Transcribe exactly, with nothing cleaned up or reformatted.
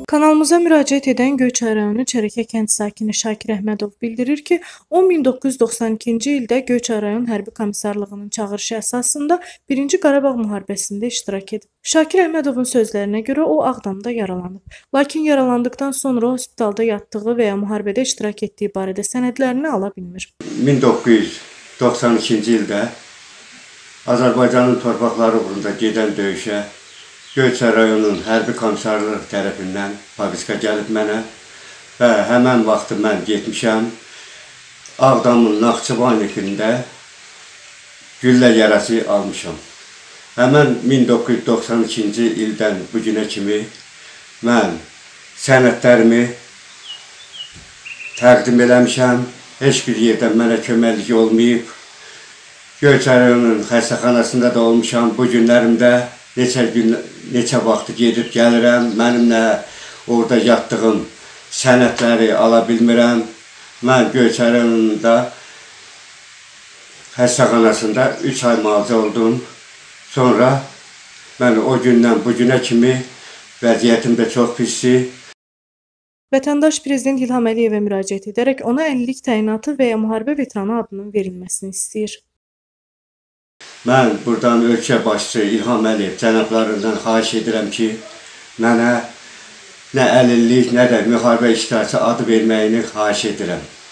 Kanalımıza müraciət edən Göyçay rayonu Çərəkə kənd sakini Şakir Əhmədov bildirir ki, o min doqquz yüz doxsan ikinci ildə Göyçay rayon hərbi komissarlığının çağırışı əsasında birinci Qarabağ müharibəsində iştirak edib. Şakir Əhmədovun sözlərinə görə o Ağdamda yaralanıb. Lakin yaralandıqdan sonra hospitalda yatdığı və ya müharibədə iştirak etdiyi barədə sənədlərini ala bilmir. min doqquz yüz doxsan ikinci ildə Azərbaycanın torpaqları uğrunda gedən döyüşə Göyçay rayonunun hərbi komissarlıq tərəfindən paviska gəlib mənə və həmən vaxtı mən getmişəm. Ağdamın Naxçıvanikində güllə yarası almışam. Həmən min doqquz yüz doxsan ikinci ildən bu günə kimi mən sənədlərimi təqdim eləmişəm. Heç bir yerdən mənə köməklik olmayıb. Göyçay rayonunun xəstəxanasında da olmuşam. Bu günlərimdə neçə gün, neçə vaxtı gedib gəlirəm. Mənim nə orada yatdığım sənədləri ala bilmirəm. Mən Göyçay rayonunda xəstəxanasında üç ay müalicə oldum. Sonra mən o gündən bu günə kimi vəziyyətim də çox pisdir. Vətəndaş Prezident İlham Əliyevə müraciət edərək ona əlillik təyinatı və ya müharibə veteranı adının verilməsini istəyir. Mən buradan ölkə başçısı İlham Əliyev cənablarından xahiş edirəm ki, mənə nə əlillik, nə də müharibə iştirakçı adı verməyini xahiş edirəm.